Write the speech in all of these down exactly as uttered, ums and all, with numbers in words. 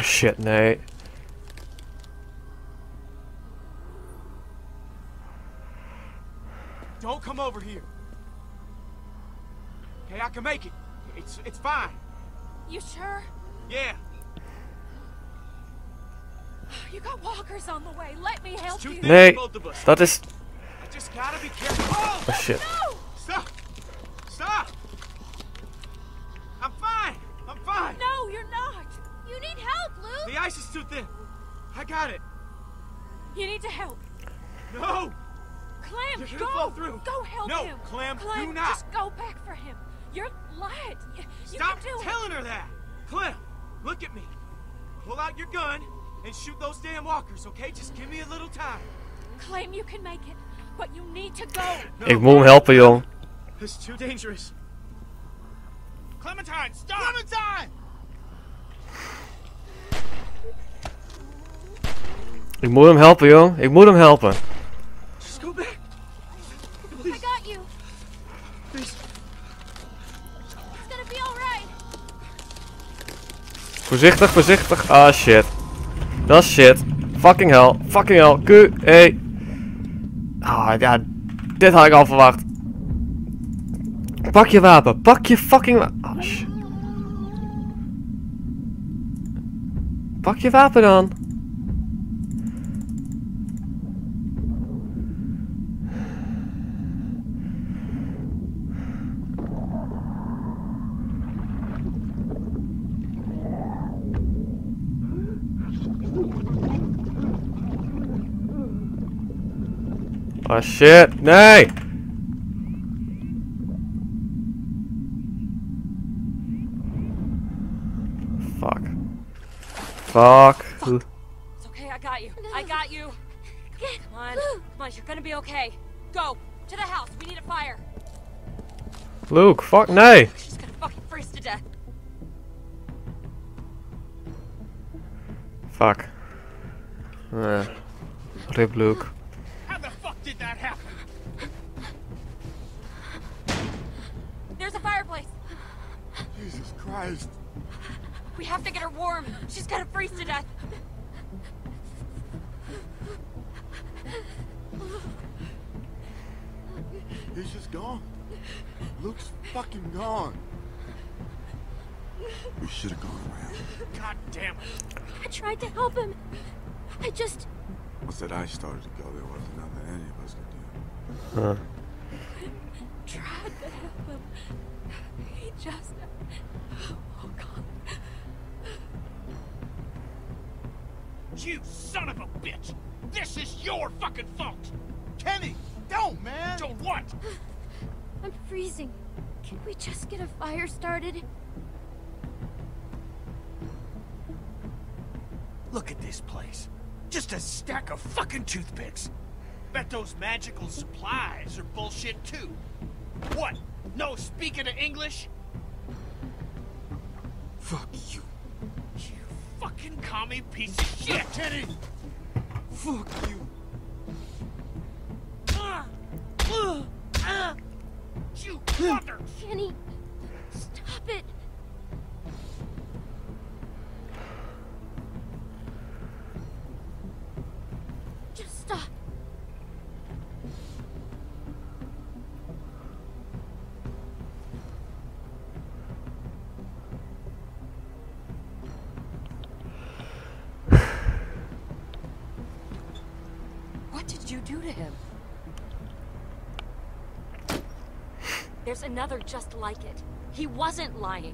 shit, nee. Don't come over here. Okay, I can make it. It's it's fine. You sure? Yeah. You got walkers on the way. Let me help you. Nee, dat is... I just gotta be careful. Oh, oh shit. No! Stop! Stop! I'm fine. I'm fine. No, you're not. You need help, Luke. The ice is too thin. I got it. You need to help. No! Clem, You're gonna go. fall through. Go help No, him. Clem, Clem, do not. just go back for him. You're light. You, you Stop can do telling her that. Clem, look at me. Pull out your gun and shoot those damn walkers, okay? Just give me a little time. it. Clem, you can make it. But you need to go. No, Ik moet hem helpen, jong. it's too dangerous. Clementine, stop! Clementine! Ik moet hem helpen, jong. Ik moet hem helpen. Just go back. I got you. Please. It's gonna be alright. Voorzichtig, voorzichtig. Ah, shit. Dat is shit. Fucking hell. Fucking hell. Q. Hey. Ah, ja. Dit had ik al verwacht. Pak je wapen. Pak je fucking wapen. Ah, shit. Pak je wapen dan. Oh shit, nee! Fuck. Fuck. It's okay, I got you. I got you. Come on. Come on, you're gonna be okay. Go. To the house. We need a fire. Luke, fuck, nee! She's gonna fucking freeze to death. Fuck. Uh, rip Luke. How the fuck did that happen? There's a fireplace. Jesus Christ. We have to get her warm. She's gonna freeze to death. He's just gone. Luke's fucking gone. We should have gone around. God damn it. I tried to help him. I just... Once that ice started to go, there wasn't nothing any of us could do. Huh. tried to help him. He just... Oh, God. You son of a bitch! This is your fucking fault! Kenny, don't, man! Don't what? I'm freezing. Can we just get a fire started? Look at this place. Just a stack of fucking toothpicks. Bet those magical supplies are bullshit too. What? No speaking of English? Fuck you. You fucking commie piece of shit! Kenny! Fuck you. Uh, uh, uh, you mother! Kenny, stop it. Just stop. What did you do to him? There's another just like it. He wasn't lying.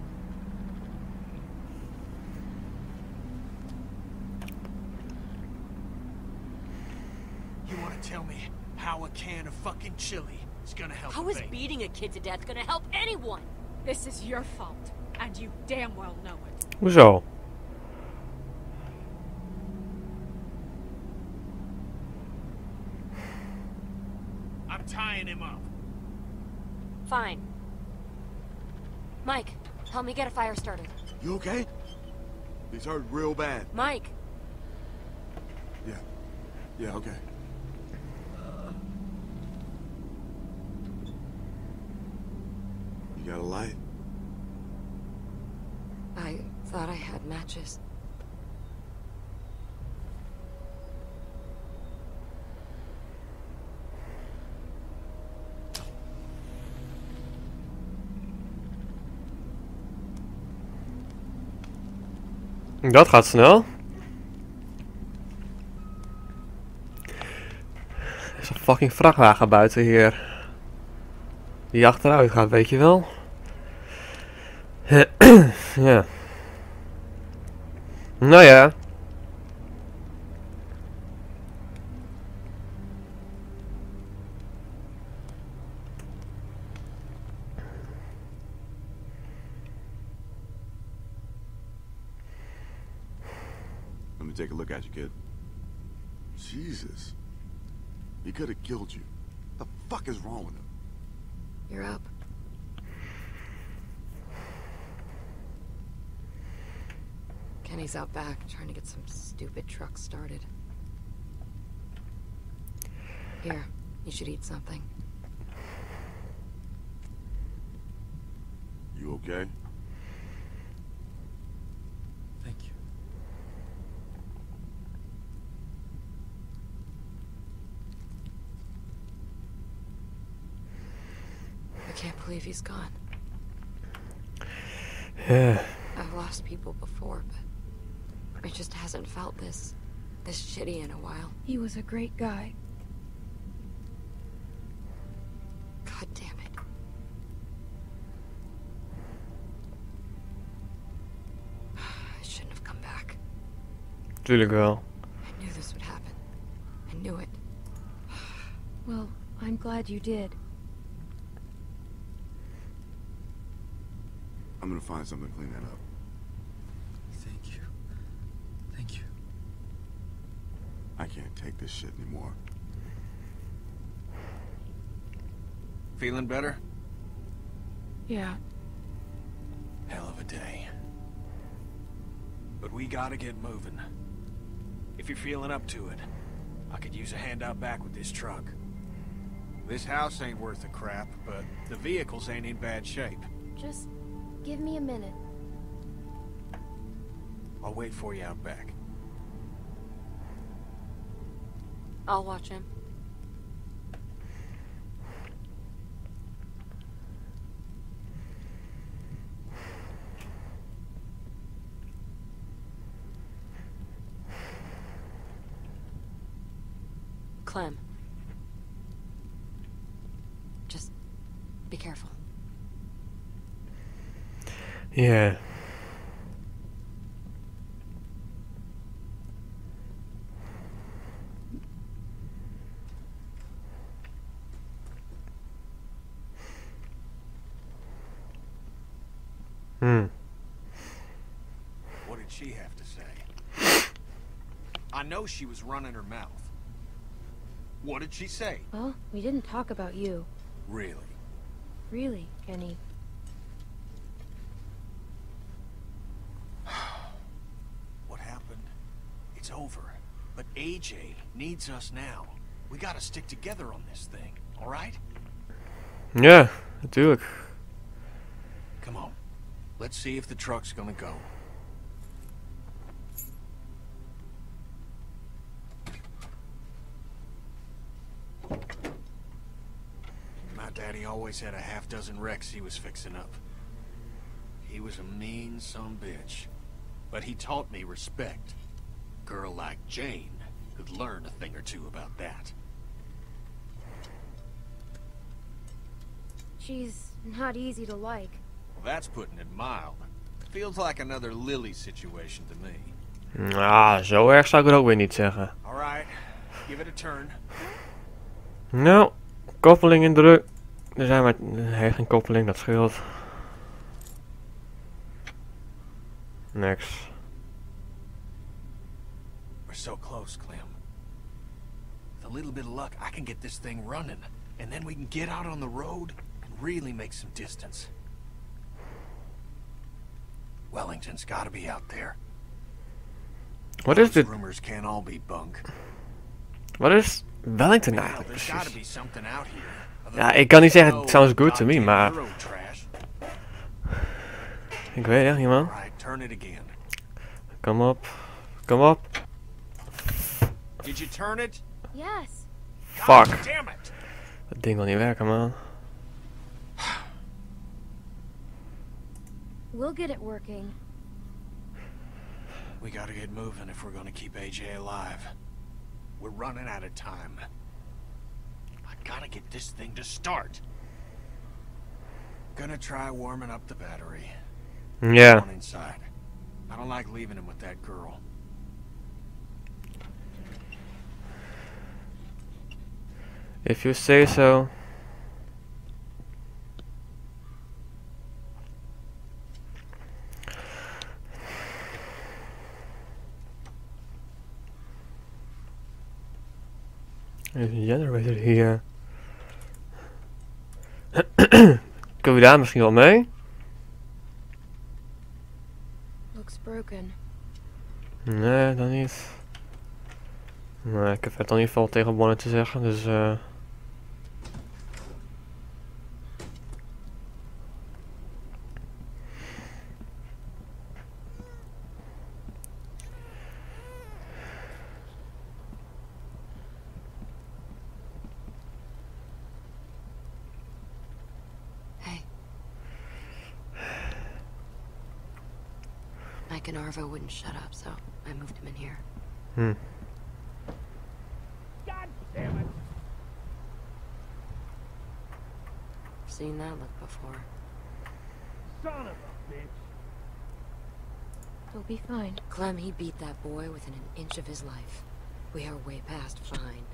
You wanna tell me how a can of fucking chili is gonna help How a is baby? beating a kid to death gonna help anyone? This is your fault, and you damn well know it. Hoezo? I'm tying him up. Fine. Mike, help me get a fire started. You okay? He's hurt real bad. Mike! Yeah. Yeah, okay. You got a light? I thought I had matches. Dat gaat snel. Er is een fucking vrachtwagen buiten hier. Die achteruit gaat, weet je wel. Ja. Nou ja. Let me take a look at you, kid. Jesus. He could have killed you. The fuck is wrong with him? You're up. Kenny's out back trying to get some stupid truck started. Here, you should eat something. You okay? Thank you. I can't believe he's gone. Yeah. I've lost people before, but it just hasn't felt this, this shitty in a while. He was a great guy. God damn it. I shouldn't have come back. Tuurlijk wel. I knew this would happen. I knew it. Well, I'm glad you did. I'm gonna find something to clean that up. Thank you. Thank you. I can't take this shit anymore. Feeling better? Yeah. Hell of a day. But we gotta get moving. If you're feeling up to it, I could use a hand out back with this truck. This house ain't worth a crap, but the vehicles ain't in bad shape. Just give me a minute. I'll wait for you out back. I'll watch him. Clem. Just be careful. Yeah. Hmm. What did she have to say? I know she was running her mouth. What did she say? Well, we didn't talk about you. Really? Really, Kenny. What happened? It's over. But A J needs us now. We gotta stick together on this thing, alright? Ja, natuurlijk. Come on. Let's see if the truck's gonna go. My daddy always had a half dozen wrecks he was fixing up. He was a mean son bitch. But he taught me respect. Girl like Jane could learn a thing or two about that. She's not easy to like. Well, that's putting it mild. Feels like another Lily situation to me. Ah, zo erg zou ik het ook weer niet zeggen. Alright, give it a turn. Nou, koppeling in druk. Er zijn maar... Nee, geen koppeling, dat scheelt. Niks. We're so close, Clem. With a little bit of luck, I can get this thing running. And then we can get out on the road and really make some distance. Wellington's gotta be out there. Wat is dit? Rumors can't all be bunk. Wat is Wellington Well, eigenlijk there's gotta precies? be something out here. Ja, ik kan niet zeggen, it sounds good to me, maar... Euro trash. Ik weet echt niet, man. Alright, turn it again. Kom op. Kom op. Did you turn it? Yes. Fuck. God damn it! Dat ding wil niet werken, man. We'll get it working. We gotta get moving if we're gonna keep A J alive. We're running out of time. I gotta get this thing to start. Gonna try warming up the battery. Ja. On inside. I don't like leaving him with that girl. If you say so. There's een generator hier. Kunnen we daar misschien wel mee? Looks broken. Nee, dan niet. Nee, ik heb het in ieder geval tegen Bonnie te zeggen, dus eh... Uh... Mike and Arvo wouldn't shut up, so I moved him in here. Hmm. God damn it! Seen that look before. Son of a bitch! We'll be fine. Clem, he beat that boy within an inch of his life. We are way past fine.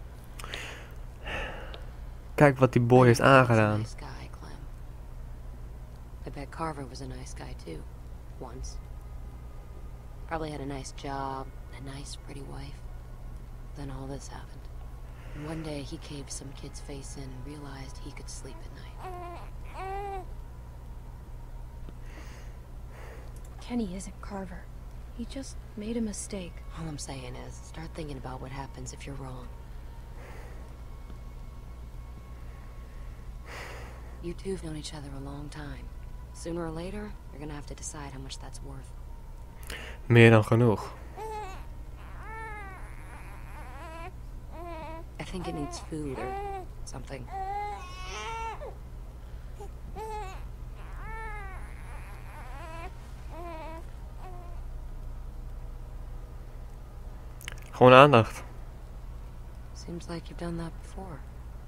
Kijk wat die boy heeft aangedaan. Nice guy, Clem. I bet Carver was a nice guy too. Once. Probably had a nice job, a nice, pretty wife. Then all this happened. And one day he caved some kid's face in and realized he could sleep at night. Kenny isn't Carver. He just made a mistake. All I'm saying is, start thinking about what happens if you're wrong. You two have known each other a long time. Sooner or later, you're gonna have to decide how much that's worth. Meer dan genoeg. I think it needs food or something. Gewoon aandacht. Seems like you've done that before.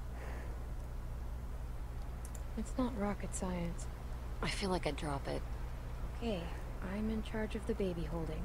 It's not rocket science. I feel like I'd drop it. Okay, I'm in charge of the baby holding.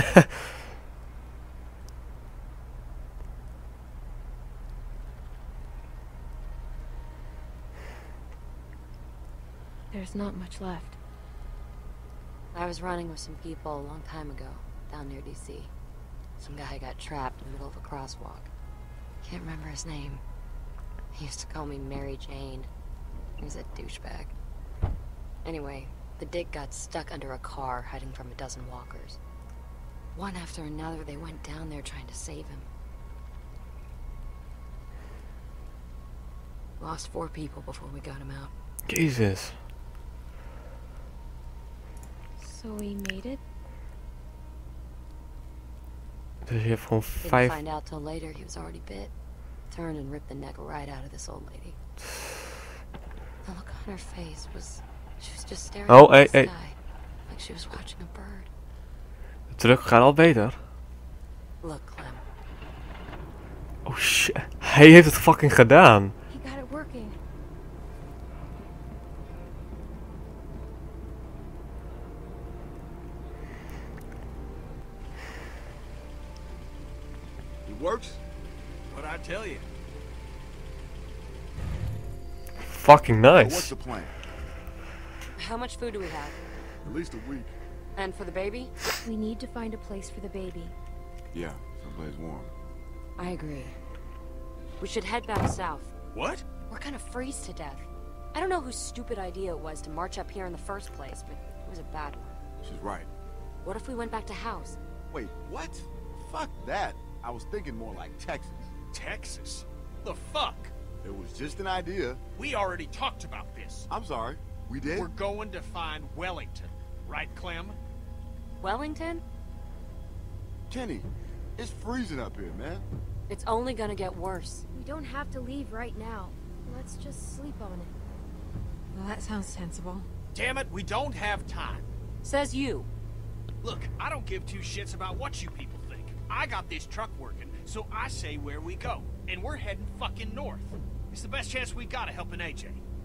There's not much left. I was running with some people a long time ago, down near D C. Some guy got trapped in the middle of a crosswalk. Can't remember his name. He used to call me Mary Jane. He was a douchebag. Anyway, the dick got stuck under a car hiding from a dozen walkers. One after another, they went down there trying to save him. Lost four people before we got him out. Jesus. So we made it? Dus je hebt gewoon Didn't vijf... find out till later he was already bit. Turned and ripped the neck right out of this old lady. The look on her face was... She was just staring Oh, at hey, the hey. sky. Like she was watching a bird. De druk gaat al beter. Look, Clem. Oh shit. Hij heeft het fucking gedaan. He got it working. It works? What I tell you? Fucking So nice. what's the plan? How much food do we have? At least a week. And for the baby? We need to find a place for the baby. Yeah, someplace warm. I agree. We should head back south. What? We're gonna freeze to death. I don't know whose stupid idea it was to march up here in the first place, but it was a bad one. She's right. What if we went back to house? Wait, what? Fuck that. I was thinking more like Texas. Texas? The fuck? It was just an idea. We already talked about this. I'm sorry. We did? We're going to find Wellington, right, Clem? Wellington? Kenny, it's freezing up here, man. It's only gonna get worse. We don't have to leave right now. Let's just sleep on it. Well, that sounds sensible. Damn it, we don't have time. Says you. Look, I don't give two shits about what you people think. I got this truck working, so I say where we go. And we're heading fucking north. It's the best chance we got of helping A J.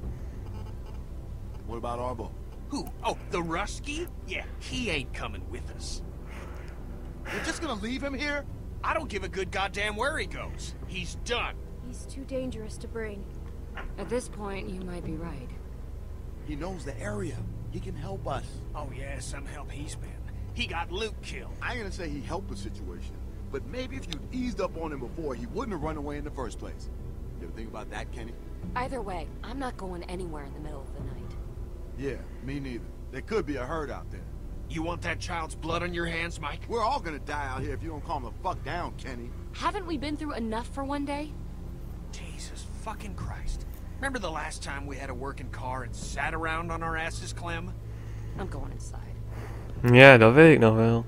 What about Arbo? Who? Oh, the Rusky? Yeah, he ain't coming with us. You're just gonna leave him here? I don't give a good goddamn where he goes. He's done. He's too dangerous to bring. At this point, you might be right. He knows the area. He can help us. Oh yeah, some help he's been. He got Luke killed. I ain't gonna say he helped the situation, but maybe if you'd eased up on him before, he wouldn't have run away in the first place. You ever think about that, Kenny? Either way, I'm not going anywhere in the middle of the night. Yeah, me neither. There could be a herd out there. You want that child's blood on your hands, Mike? We're all gonna die out here if you don't calm the fuck down, Kenny. Haven't we been through enough for one day? Jesus fucking Christ. Remember the last time we had a working car and sat around on our asses, Clem? I'm going inside. Ja, dat weet ik nog wel.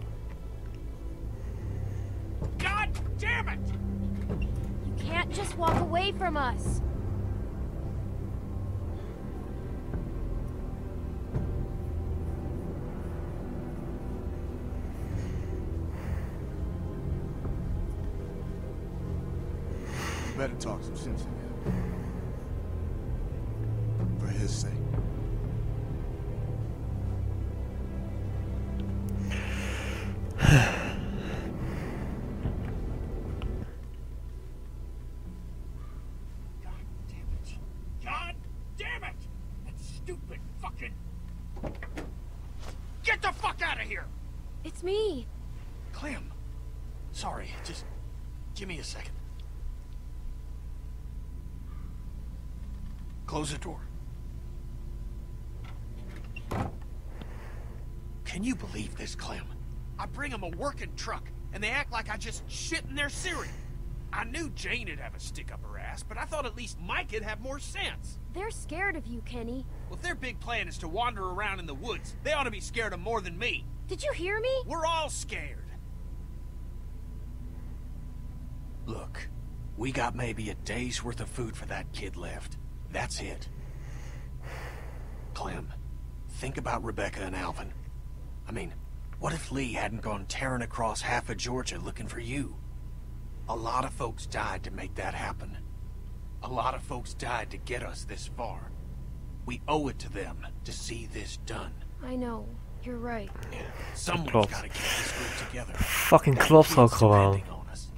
God damn it! You can't just walk away from us. You better talk some sense in him. For his sake. God damn it. God damn it! That stupid fucking... Get the fuck out of here! It's me. Clem. Sorry, just give me a second. Close the door. Can you believe this, Clem? I bring them a working truck, and they act like I just shit in their cereal. I knew Jane'd have a stick up her ass, but I thought at least Mike'd have more sense. They're scared of you, Kenny. Well, if their big plan is to wander around in the woods, they ought to be scared of more than me. Did you hear me? We're all scared. Look, we got maybe a day's worth of food for that kid left. That's it. Clem, think about Rebecca and Alvin. I mean, what if Lee hadn't gone tearing across half of Georgia looking for you? A lot of folks died to make that happen. A lot of folks died to get us this far. We owe it to them to see this done. I know. You're right. Someone's Klopt. gotta keep this group together. Fucking That klopt kid's ook gewoon. depending on us.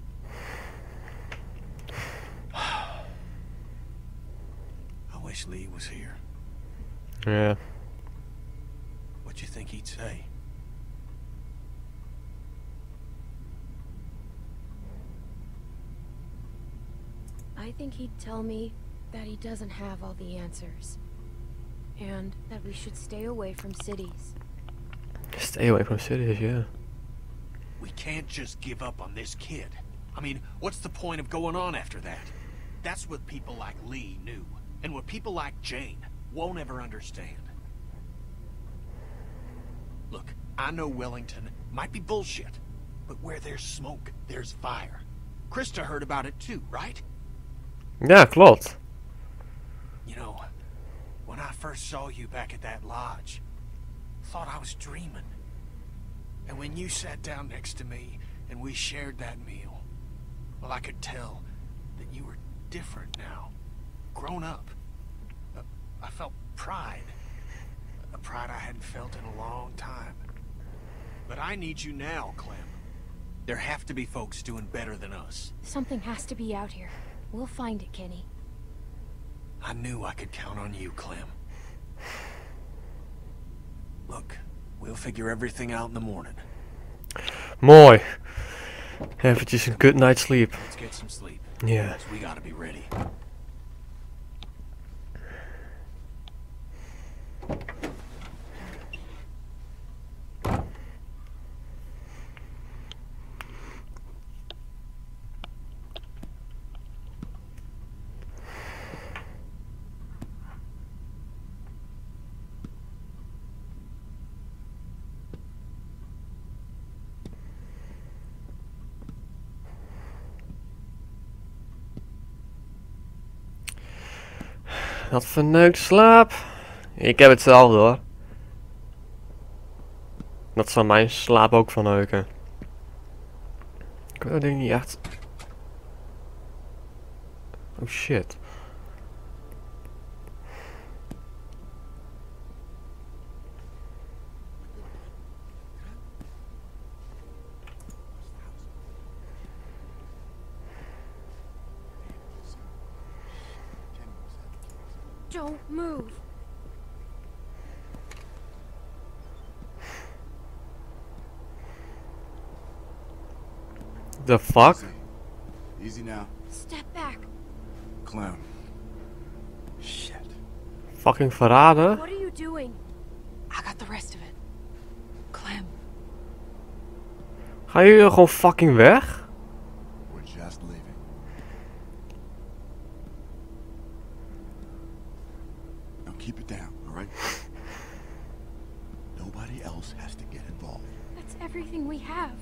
I wish Lee was here. Ja. What you think he'd say? I think he'd tell me that he doesn't have all the answers. And that we should stay away from cities. Stay away from cities, yeah. We can't just give up on this kid. I mean, what's the point of going on after that? That's what people like Lee knew, and what people like Jane won't ever understand. Look, I know Wellington might be bullshit, but where there's smoke, there's fire. Krista heard about it too, right? Ja, klopt. You know, when I first saw you back at that lodge, I thought I was dreaming. And when you sat down next to me and we shared that meal, well, I could tell that you were different now, grown up. Uh, I felt pride, a pride I hadn't felt in a long time. But I need you now, Clem. There have to be folks doing better than us. Something has to be out here. We'll find it, Kenny. I knew I could count on you, Clem. Look, we'll figure everything out in the morning. Mooi. Eventjes een good night sleep. Let's get some sleep. Ja. 'Cause we gotta be ready. Dat verneukt slaap. Ik heb hetzelfde hoor. Dat zal mijn slaap ook van neuken. Ik weet dat ding niet echt... Oh shit. Don't move. The fuck? Easy. Easy now. Step back. Clem. Shit. Fucking verraden? What are you doing? I got the rest of it. Clem. Gaan jullie gewoon fucking weg? We're just leaving. Now keep it down, alright? Nobody else has to get involved. That's everything we have.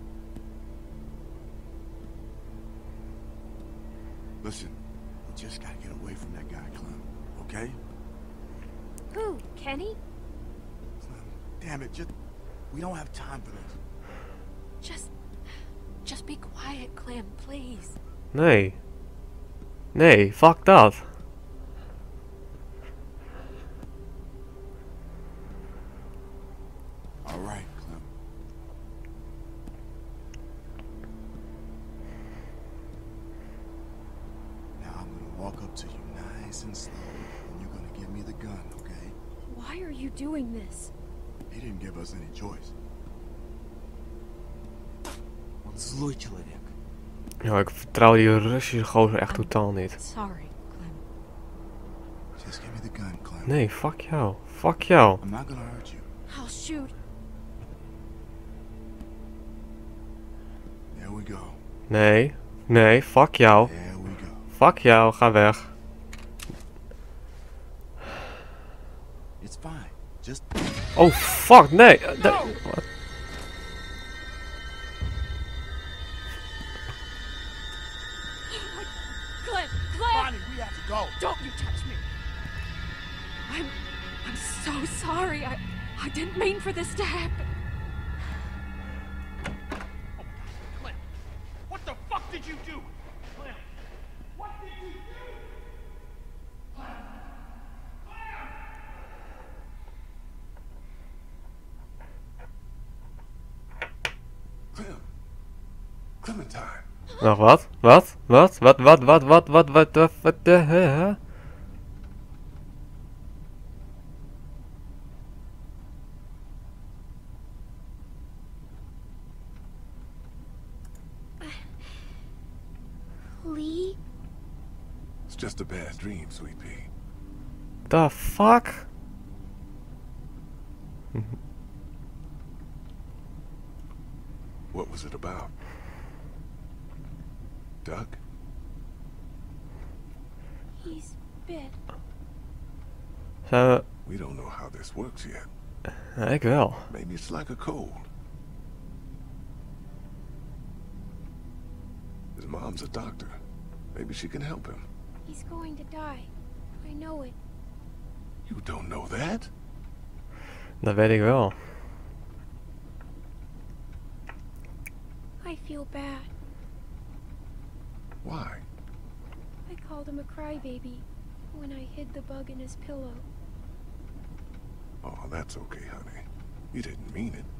Listen, we just gotta get away from that guy, Clem. Okay? Who? Kenny? Clem, damn it, just... We don't have time for this. Just... Just be quiet, Clem, please. Nee. Nee, fuck dat. Alright, Clem. Now I'm gonna walk up to you nice and slow, and you're gonna give me the gun, okay? Why are you doing this? He didn't give us any choice. Он злой человек. Ja, ik vertrouw die Russische gozer echt totaal niet. Sorry, Clem. Just give me the gun, Clem. Nee, fuck jou. Fuck jou. I'm not gonna hurt you. I'll shoot. There we go. Nee. Nee, fuck jou. There we go. Fuck jou, ga weg. It's fine. Just... Oh fuck, nee. Uh, da- wat? Clem! Clem! Bonnie, we have to go. Don't you touch me! I'm... I'm so sorry. I... I didn't mean for this to happen. Clem, what the fuck did you do? Clem, what did you do? Clem. Clementine. Nog wat? Wat? Wat? Wat? Wat? Wat? Wat? Wat? Wat? Wat? Wat? de hè? Lee? It's just a bad dream, sweet pea. The fuck? What was it about? Doug? He's bit. Zijn we... We don't know how this works yet. Ja, ik wel. Maybe it's like a cold. His mom's a doctor. Maybe she can help him. He's going to die. I know it. You don't know that? Dat weet ik wel. I feel bad. Why? I called him a crybaby when I hid the bug in his pillow. Oh, that's okay, honey. You didn't mean it.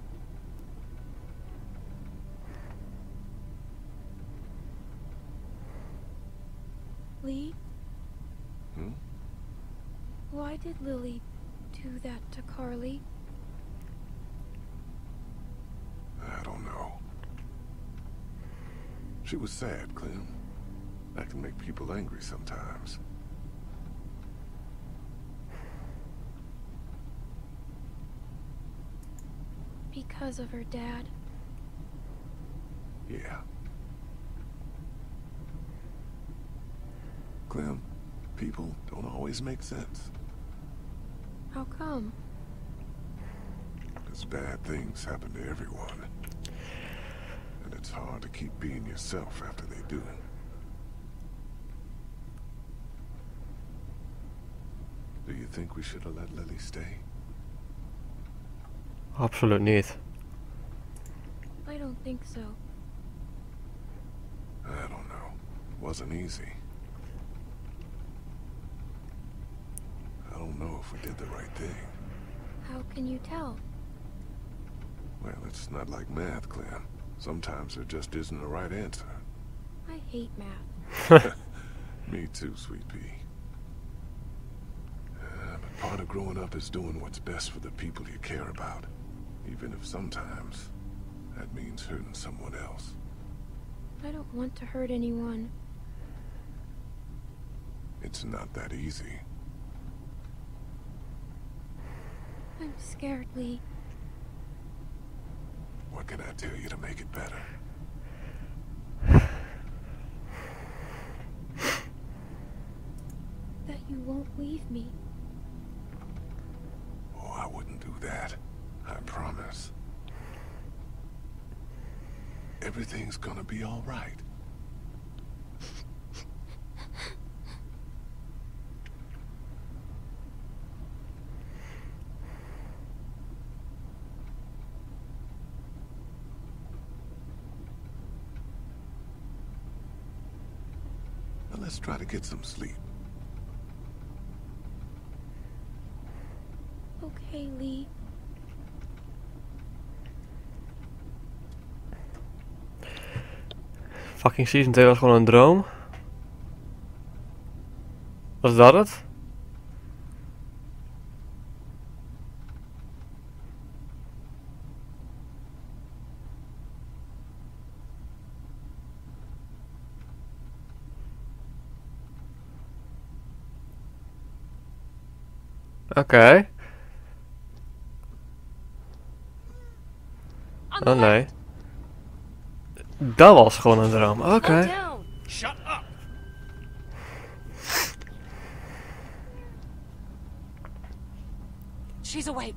Lee? Hmm? Why did Lily do that to Carly? I don't know. She was sad, Clem. That can make people angry sometimes. Because of her dad. Yeah. Clem, people don't always make sense. How come? Because bad things happen to everyone. And it's hard to keep being yourself after they do. Do you think we should have let Lily stay? Absoluut niet. I don't think so. I don't know. Wasn't easy. I don't know if we did the right thing. How can you tell? Well, it's not like math, Clem. Sometimes there just isn't a right answer. I hate math. Me too, sweet pea. Uh, but part of growing up is doing what's best for the people you care about. Even if sometimes that means hurting someone else. I don't want to hurt anyone. It's not that easy. I'm scared, Lee. What can I tell you to make it better? That you won't leave me. Oh, I wouldn't do that. I promise. Everything's gonna be all right. Now let's try to get some sleep. Okay, Lee. Fucking Season twee was gewoon een droom. Was dat het? Oké. Okay. Oh nee. Dat was gewoon een droom. Oké. Okay. Shut up. She's awake.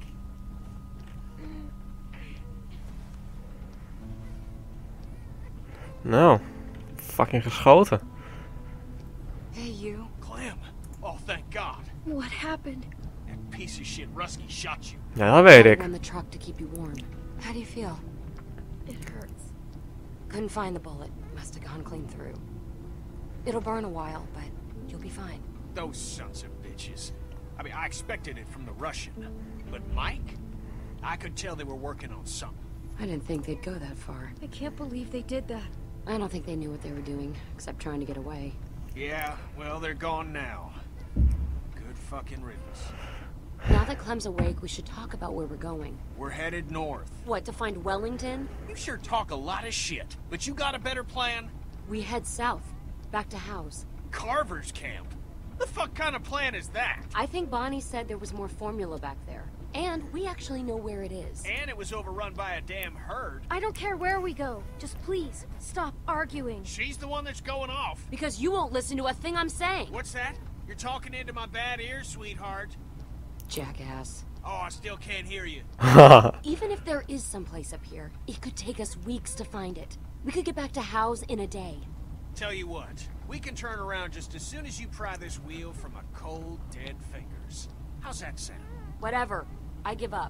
Nou, fucking geschoten. Hey, you. Clem. Oh, thank God. What happened? That piece of shit Rusky shot you. Ja, dat weet I ik. run the truck to keep you warm. How do you feel? It hurts. Couldn't find the bullet. Must have gone clean through. It'll burn a while, but you'll be fine. Those sons of bitches. I mean, I expected it from the Russian. But Mike? I could tell they were working on something. I didn't think they'd go that far. I can't believe they did that. I don't think they knew what they were doing, except trying to get away. Yeah, well, they're gone now. Good fucking riddance. Now that Clem's awake, we should talk about where we're going. We're headed north. What, to find Wellington? You sure talk a lot of shit, but you got a better plan? We head south, back to House. Carver's camp? The fuck kind of plan is that? I think Bonnie said there was more formula back there. And we actually know where it is. And it was overrun by a damn herd. I don't care where we go. Just please, stop arguing. She's the one that's going off. Because you won't listen to a thing I'm saying. What's that? You're talking into my bad ears, sweetheart. Jackass. Oh, I still can't hear you. Even if there is someplace up here, it could take us weeks to find it. We could get back to House in a day. Tell you what, we can turn around just as soon as you pry this wheel from my cold, dead fingers. How's that sound? Whatever. I give up.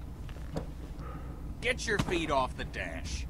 Get your feet off the dash.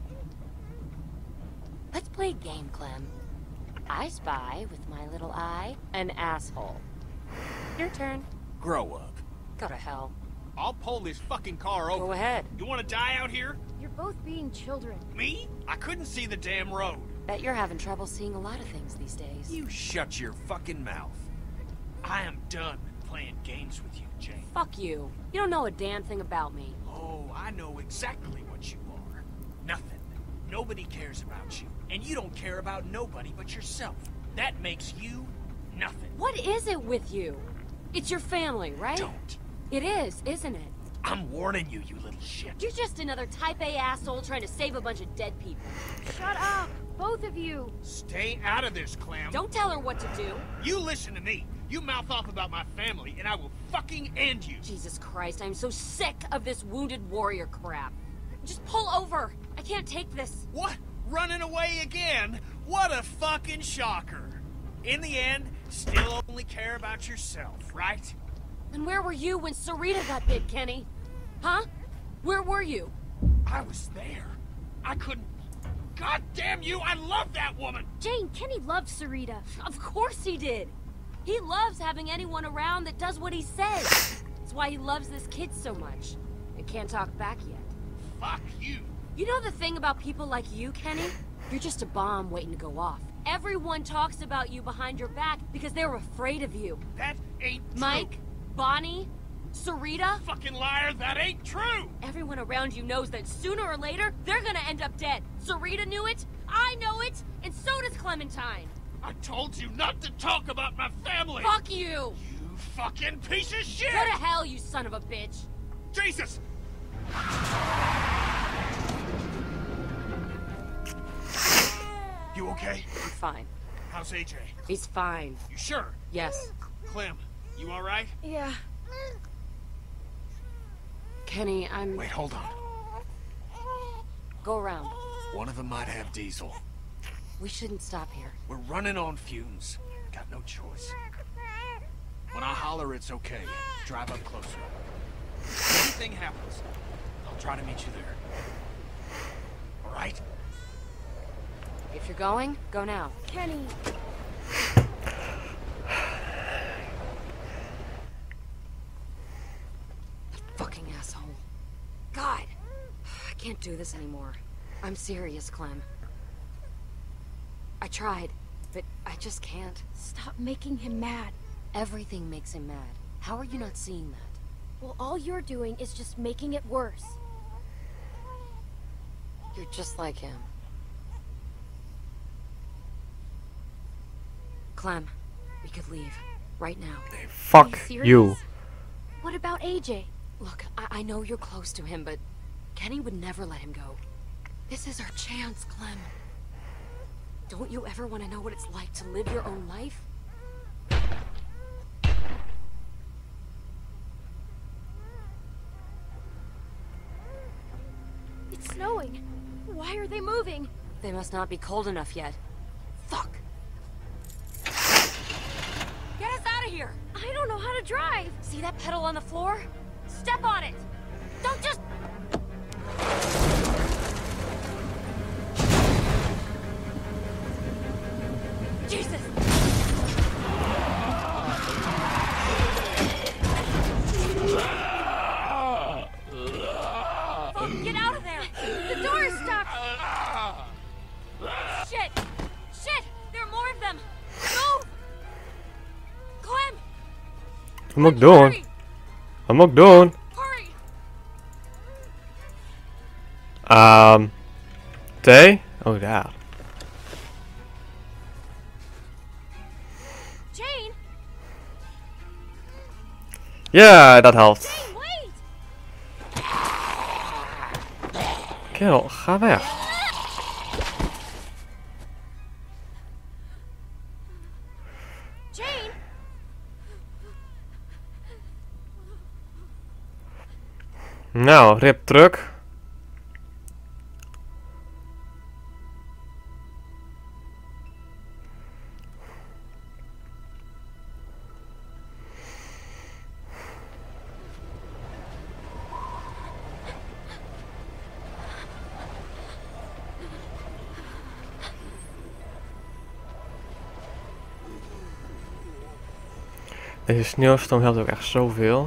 Let's play a game, Clem. I spy, with my little eye, an asshole. Your turn. Grow up. Go to hell. I'll pull this fucking car over. Go ahead. You want to die out here? You're both being children. Me? I couldn't see the damn road. Bet you're having trouble seeing a lot of things these days. You shut your fucking mouth. I am done playing games with you, Jane. Fuck you. You don't know a damn thing about me. Oh, I know exactly what you are. Nothing. Nobody cares about you. And you don't care about nobody but yourself. That makes you nothing. What is it with you? It's your family, right? Don't. It is, isn't it? I'm warning you, you little shit. You're just another type A asshole trying to save a bunch of dead people. Shut up, both of you. Stay out of this, Clem. Don't tell her what to do. You listen to me. You mouth off about my family, and I will fucking end you. Jesus Christ, I'm so sick of this wounded warrior crap. Just pull over. I can't take this. What? Running away again? What a fucking shocker. In the end, still only care about yourself, right? And where were you when Sarita got bit, Kenny? Huh? Where were you? I was there. I couldn't. God damn you, I love that woman! Jane, Kenny loved Sarita. Of course he did. He loves having anyone around that does what he says. That's why he loves this kid so much. And can't talk back yet. Fuck you. You know the thing about people like you, Kenny? You're just a bomb waiting to go off. Everyone talks about you behind your back because they're afraid of you. That ain't true. Mike, Bonnie, Sarita. Fucking liar, that ain't true! Everyone around you knows that sooner or later, they're gonna end up dead. Sarita knew it, I know it, and so does Clementine. I told you not to talk about my family! Fuck you! You fucking piece of shit! Go to hell, you son of a bitch! Jesus! You okay? I'm fine. How's A J? He's fine. You sure? Yes. Clem, you alright? Yeah. Kenny, I'm... Wait, hold on. Go around. One of them might have Diesel. We shouldn't stop here. We're running on fumes. Got no choice. When I holler it's okay, drive up closer. If anything happens, I'll try to meet you there. Alright? If you're going, go now. Kenny. Fucking asshole. God! I can't do this anymore. I'm serious, Clem. I tried, but I just can't. Stop making him mad. Everything makes him mad. How are you not seeing that? Well, all you're doing is just making it worse. You're just like him. Clem, we could leave. Right now. Fuck Are you. you. serious? What about A J? Look, I, I know you're close to him, but Kenny would never let him go. This is our chance, Clem. Don't you ever want to know what it's like to live your own life? It's snowing. Why are they moving? They must not be cold enough yet. Fuck! Get us out of here! I don't know how to drive. See that pedal on the floor? Step on it! Don't just... Jesus! Oh, get out of there! The door is stuck. Shit! Shit! There are more of them! Move! Clem! I'm ook doen. Hurry! I'm ook doen. Hurry! Um. Thee? Oh, daar. Jane, Ja, dat helpt. Jane, wait. Kerel, ga weg. Jane. Nou, rip truck. Deze sneeuwstorm helpt ook echt zoveel.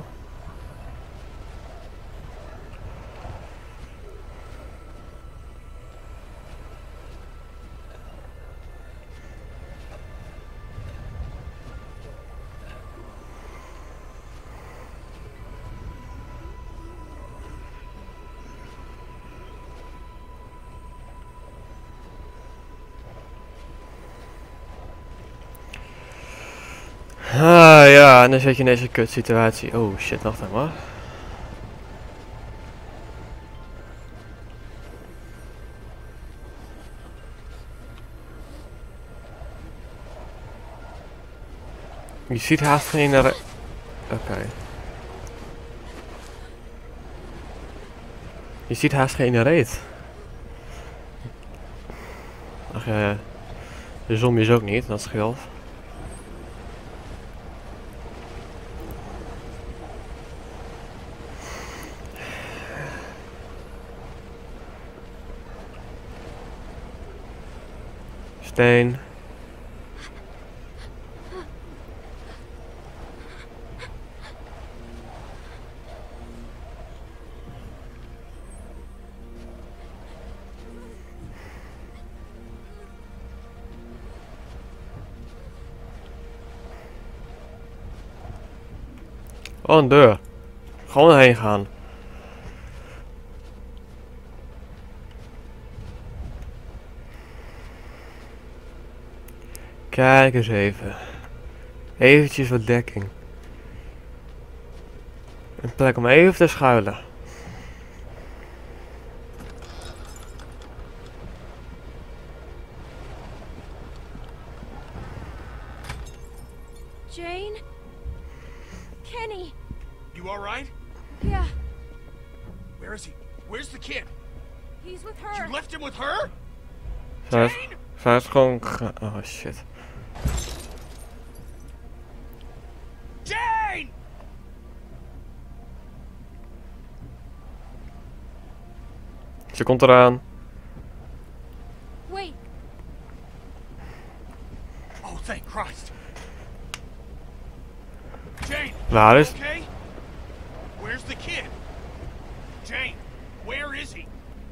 Ah ja, en dan zit je in deze kut situatie. Oh shit, wacht even hoor. Je ziet haast geen... Oké. Okay. Je ziet haast geen reet. Ach ja, de zombies ook niet, dat scheelt. Steen. Oh, een deur. Gewoon heen gaan. Kijk eens even. Eventjes wat dekking. Een plek om even te schuilen. Jane? Kenny? You alright? Yeah, Where is he? Where's the kid? he's with her. You left him with her? Zij is, zij is gewoon... ge- Oh shit. Jane! Ze komt eraan. Wait, Oh, thank Christ. Jane, Waar is... okay? Where's the kid? Jane, where is he?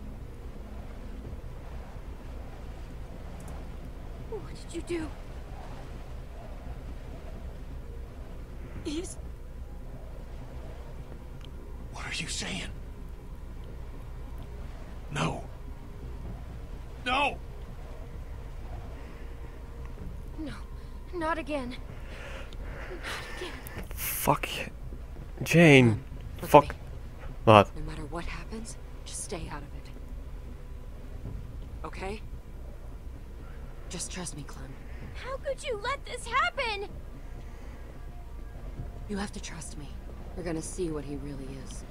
what did you do? He's... What are you saying? No. No! No, not again. Not again. Fuck. Jane. Look Fuck. at me. Wat? No matter what happens, just stay out of it. Okay? Just trust me, Clem. How could you let this happen? You have to trust me. We're gonna see what he really is.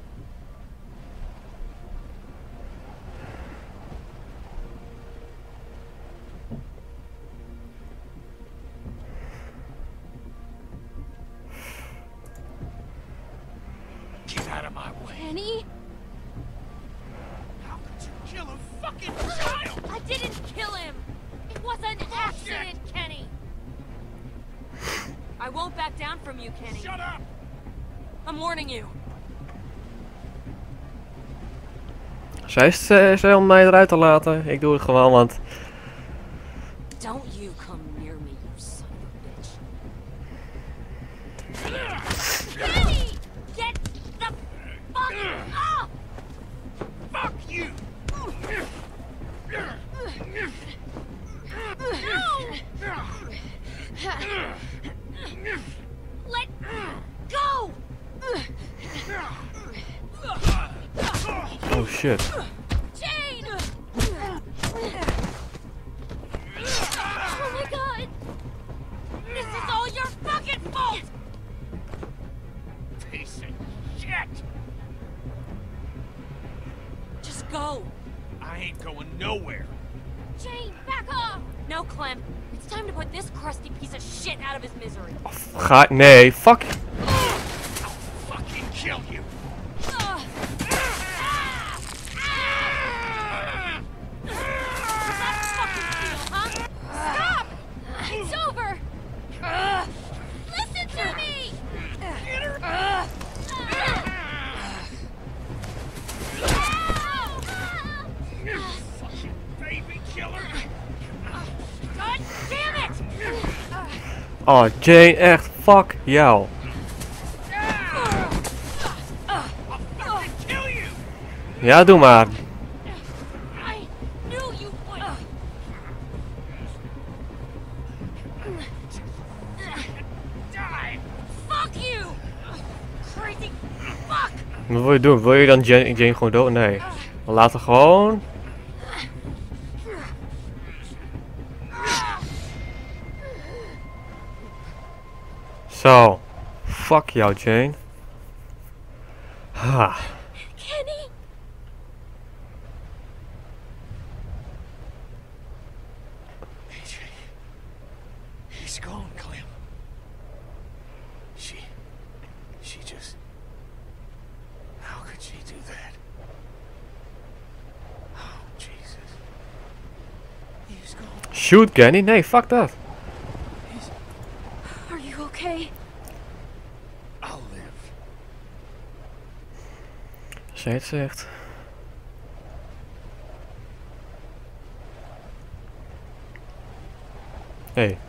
Get out of my way. Kenny? How could you kill a fucking child? I didn't kill him! It was an accident, Kenny! I won't back down from you, Kenny. Shut up! I'm warning you. Zij is uh, zij om mij eruit te laten. Ik doe het gewoon, want... Don't you come near me, you son of a bitch. Kenny! Get the fuck off! Fuck you! Let go! Oh shit. Jane! Oh my god! This is all your fucking fault! Piece of shit! Just go. I ain't going nowhere. Jane, back off! No, Clem. It's time to put this crusty piece of shit out of his misery. Ga... Nee, fuck. I'll fucking kill you. Ugh. Ah! Ah! That fucking feel, huh? Stop! It's over! Listen to me! Get her! Fucking baby killer! God damn it! Oh, Jane, echt. Fuck jou. I'll fucking kill you! Ja, doe maar. I knew you would. Die! Fuck you! Crazy fuck! Wat wil je doen? Wil je dan Jane, Jane gewoon dood? Nee. We laten gewoon... Zo. Fuck jou, Jane. Ha. Kenny? A J. He's gone, Clem. She... She just... How could she do that? Oh, Jesus. He's gone. Shoot Kenny? Nee, fuck dat. Are you okay? I'll live. Als jij het zegt. Hey.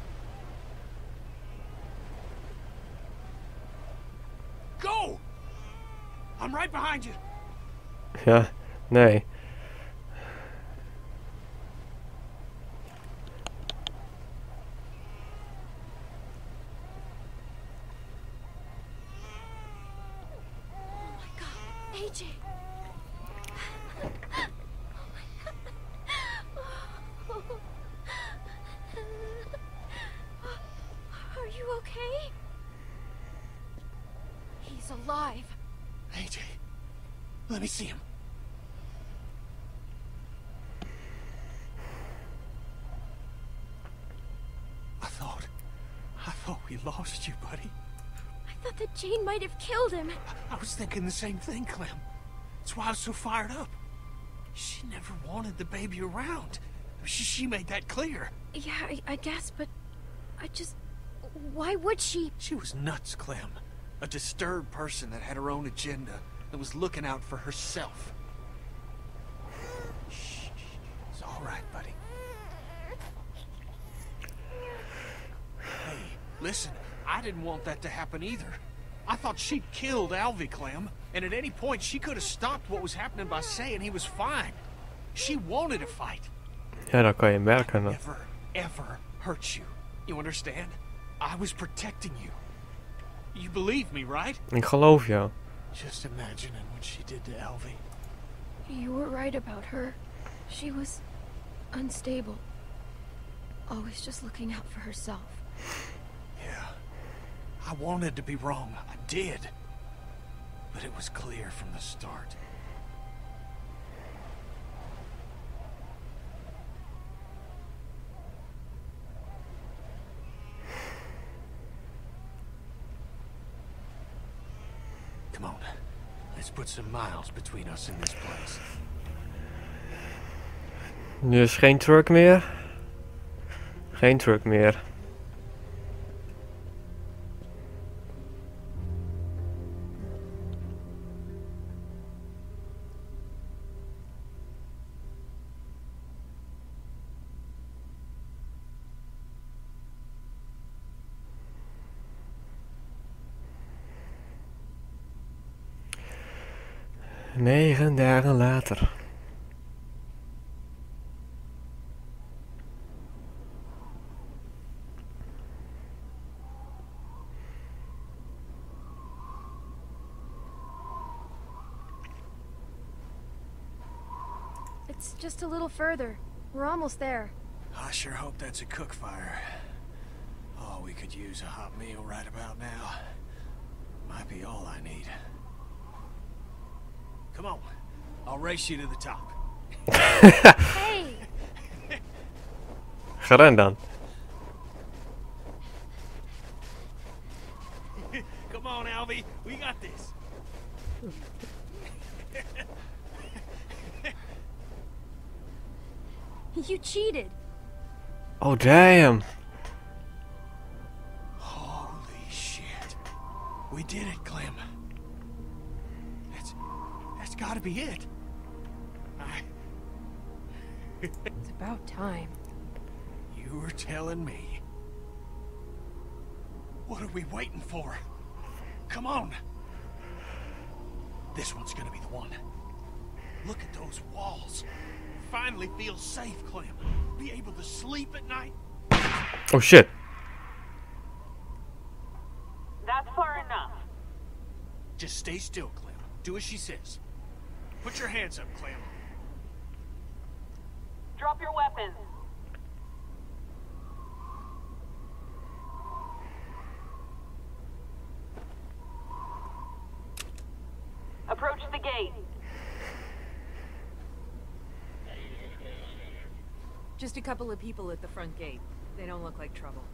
Go! I'm right behind you. Ja, nee. A J. Are you okay? He's alive. A J, let me see him. I thought... I thought we lost you, buddy. I thought that Jane might have killed him. I was thinking the same thing, Clem. That's why I was so fired up. She never wanted the baby around. She, she made that clear. Yeah, I, I guess, but I just... Why would she? She was nuts, Clem. A disturbed person that had her own agenda, that was looking out for herself. Shh. It's all right, buddy. Hey, listen, I didn't want that to happen either. I thought she'd killed Alvy, Clem, and at any point she could have stopped what was happening by saying he was fine. She wanted to fight. Ja, dan kan je merken. Dat... Never, ever hurt you. You understand? I was protecting you. You believe me, right? Ik geloof jou. Just imagining what she did to Alvy. You were right about her. She was unstable. Always just looking out for herself. Yeah. I wanted to be wrong. I did. But it was clear from the start. Come on. Let's put some miles between us in this place. Nu is geen truck meer. Geen truck meer. Negen dagen later. It's just a little further. We're almost there. I sure hope that's a cook fire. Oh, we could use a hot meal right about now. Might be all I need. Come on. I'll race you to the top. Hey! Ga ren dan. Come on, Alvy. We got this. You cheated. Oh, damn. Holy shit. We did it, Clem. That's... That's gotta be it. I... It's about time. You were telling me. What are we waiting for? Come on. This one's gonna be the one. Look at those walls. Finally feel safe, Clem. Be able to sleep at night. Oh shit. That's far enough. Just stay still, Clem. Do as she says. Put your hands up, Clem. Drop your weapons. Approach the gate. Just a couple of people at the front gate. They don't look like trouble.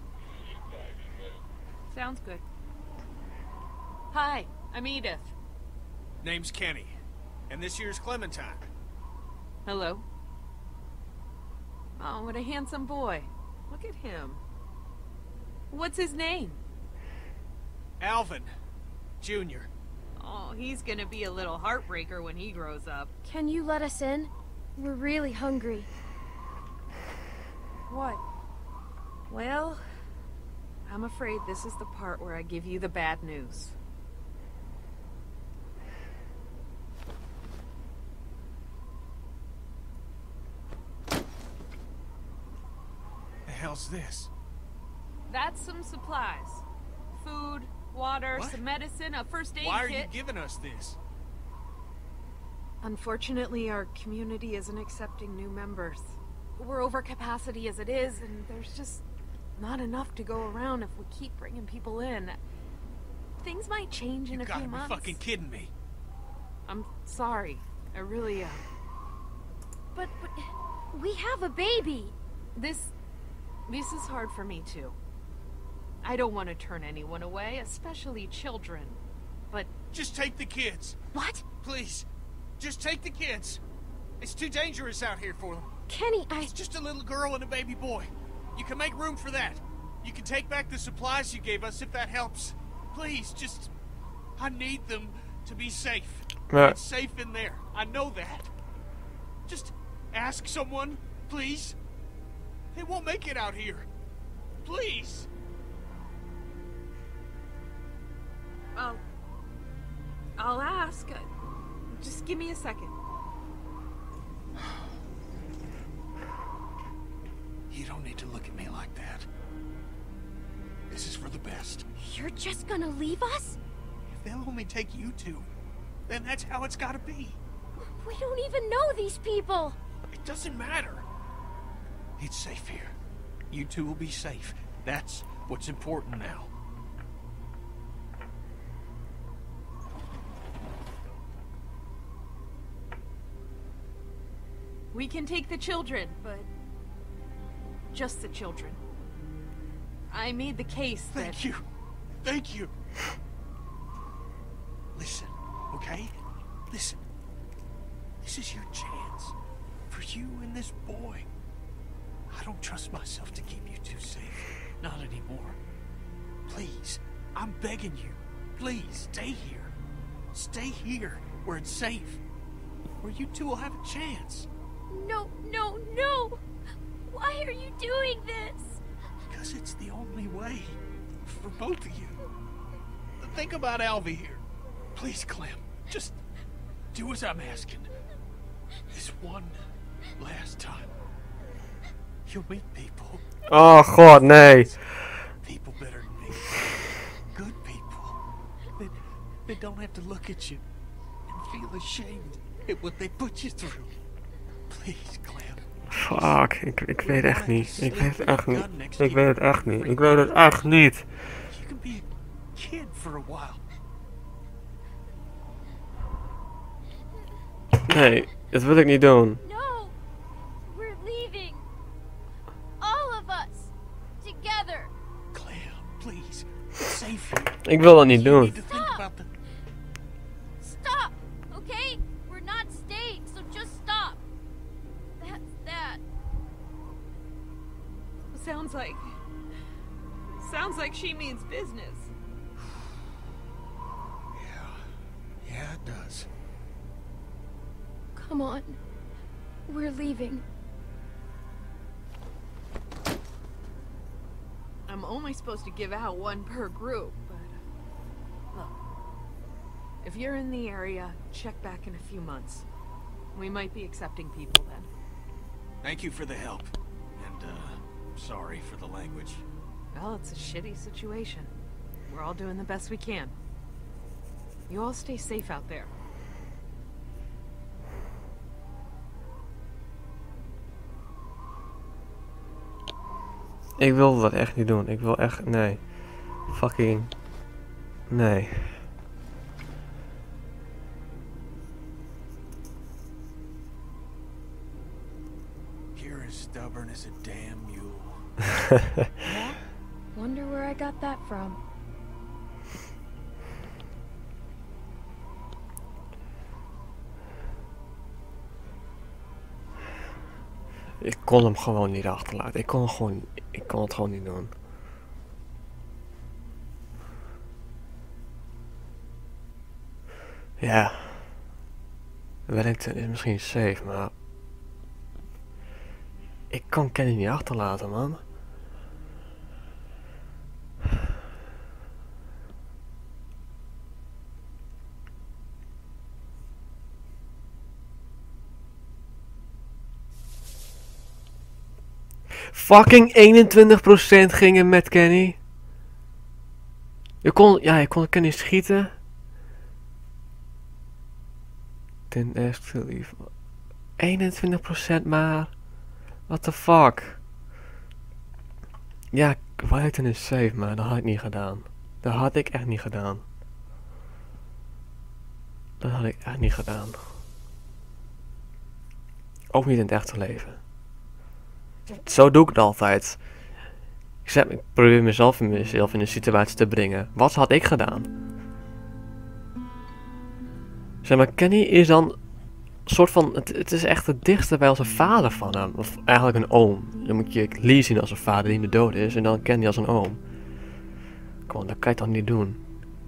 Sounds good. Hi, I'm Edith. Name's Kenny. And this here's Clementine. Hello. Oh, what a handsome boy. Look at him. What's his name? Alvin. Junior. Oh, he's gonna be a little heartbreaker when he grows up. Can you let us in? We're really hungry. What? Well, I'm afraid this is the part where I give you the bad news. The hell's this? That's some supplies. Food, water, What? some medicine, a first aid Why are kit. you giving us this? Unfortunately, our community isn't accepting new members. We're over capacity as it is, and there's just not enough to go around if we keep bringing people in. Things might change in You a gotta few be months. fucking kidding me. I'm sorry. I really am. But, but we have a baby. This... this is hard for me, too. I don't want to turn anyone away, especially children. But... Just take the kids. What? Please. Just take the kids. It's too dangerous out here for them. Kenny, I... It's just a little girl and a baby boy. You can make room for that. You can take back the supplies you gave us if that helps. Please, just... I need them to be safe. Ja. It's safe in there. I know that. Just ask someone, please. They won't make it out here. Please. I'll... I'll ask. Uh, Just give me a second. You don't need to look at me like that. This is for the best. You're just gonna leave us? If they'll only take you two, then that's how it's gotta be. We don't even know these people. It doesn't matter. It's safe here. You two will be safe. That's what's important now. We can take the children, but... just the children. I made the case that... Thank you. Thank you. Listen, okay? Listen. This is your chance. For you and this boy. I don't trust myself to keep you two safe. Not anymore. Please, I'm begging you. Please, stay here. Stay here, where it's safe. Where you two will have a chance. No, no, no! Why are you doing this? Because it's the only way. For both of you. Think about Alvy here. Please, Clem. Just do as I'm asking. This one last time. You'll meet people. Oh god, nee. People better than me. Good people. That, that don't have to look at you and feel ashamed at what they put you through. Please, Clem. Fuck, ik, ik weet echt niet. Ik weet het echt niet. Ik weet het echt niet. Ik weet het echt niet. You can be a kid for a while. Nee, dat wil ik niet doen. No! We're leaving. All of us. Together. Clem, please. It's safe here. Ik wil dat niet You doen. need to think about the... Stop! Okay? We're not staying, so just stop. That's that. sounds like... sounds like she means business. Yeah. Yeah, it does. Come on. We're leaving. I'm only supposed to give out one per group, but... Look. If you're in the area, check back in a few months. We might be accepting people then. Thank you for the help. And, uh, sorry for the language. Well, it's a shitty situation. We're all doing the best we can. You all stay safe out there. Ik wil dat echt niet doen. Ik wil echt... Nee. Fucking... Nee. You're as stubborn as a damn mule. Yeah? Wonder where I got that from. Ik kon hem gewoon niet achterlaten. Ik kon hem gewoon... Ik kon het gewoon niet doen. Ja. Wellington is misschien safe, maar... Ik kan Kenny niet achterlaten, man. Fucking eenentwintig procent gingen met Kenny. Je kon, ja, je kon Kenny schieten. Ten eerste lief. eenentwintig procent maar. What the fuck? Ja, Wellington is safe, maar dat had ik niet gedaan. Dat had ik echt niet gedaan. Dat had ik echt niet gedaan. Ook niet in het echte leven. Zo doe ik het altijd. Ik, zet, ik probeer mezelf in, mezelf in een situatie te brengen. Wat had ik gedaan? Zeg maar, Kenny is dan... soort van... Het, het is echt het dichtste bij als een vader van hem. Of eigenlijk een oom. Dan moet je Lee zien als een vader die in de dood is. En dan Kenny als een oom. Kom, dat kan je toch niet doen?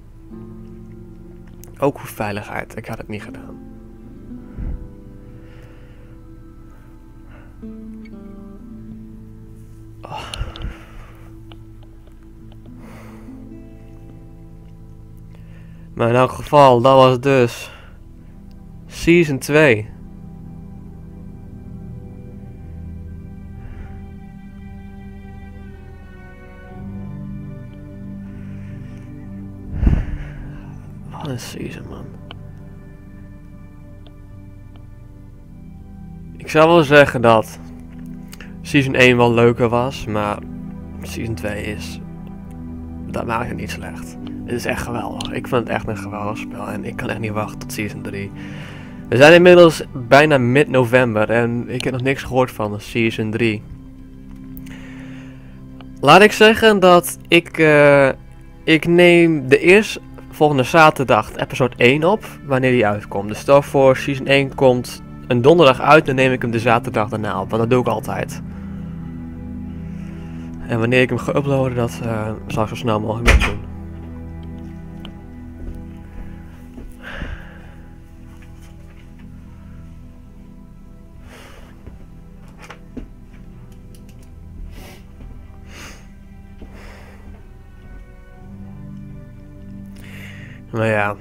Ook voor veiligheid. Ik had het niet gedaan. Oh. Maar in elk geval, dat was dus Season twee. Wat een season, man. Ik zou wel zeggen dat Season één wel leuker was, maar Season twee is... dat maakt het niet slecht. Het is echt geweldig. Ik vind het echt een geweldig spel en ik kan echt niet wachten tot Season drie. We zijn inmiddels bijna mid-november en ik heb nog niks gehoord van Season drie. Laat ik zeggen dat ik, uh, ik neem de eerste volgende zaterdag episode één op wanneer die uitkomt. Dus stel voor Season één komt een donderdag uit, dan neem ik hem de zaterdag daarna op, want dat doe ik altijd. En wanneer ik hem ga uploaden, dat uh, zal ik zo snel mogelijk doen. Nou ja.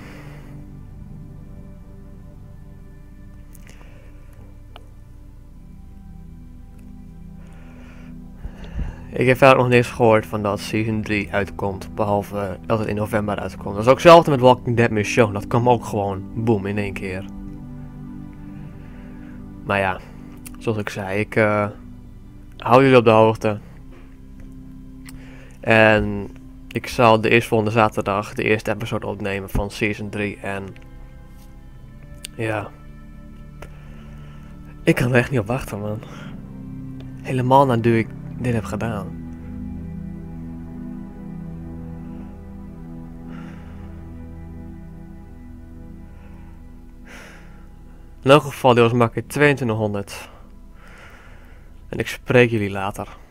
Ik heb verder nog niks gehoord van dat Season drie uitkomt, behalve dat het in november uitkomt. Dat is ook hetzelfde met Walking Dead Mission, dat kwam ook gewoon boom in één keer. Maar ja, zoals ik zei, ik uh, hou jullie op de hoogte. En ik zal de eerstvolgende zaterdag de eerste episode opnemen van Season drie en ja, ik kan er echt niet op wachten, man. Helemaal nadat ik dit heb gedaan. In elk geval, dit was Market tweeëntwintighonderd. En ik spreek jullie later.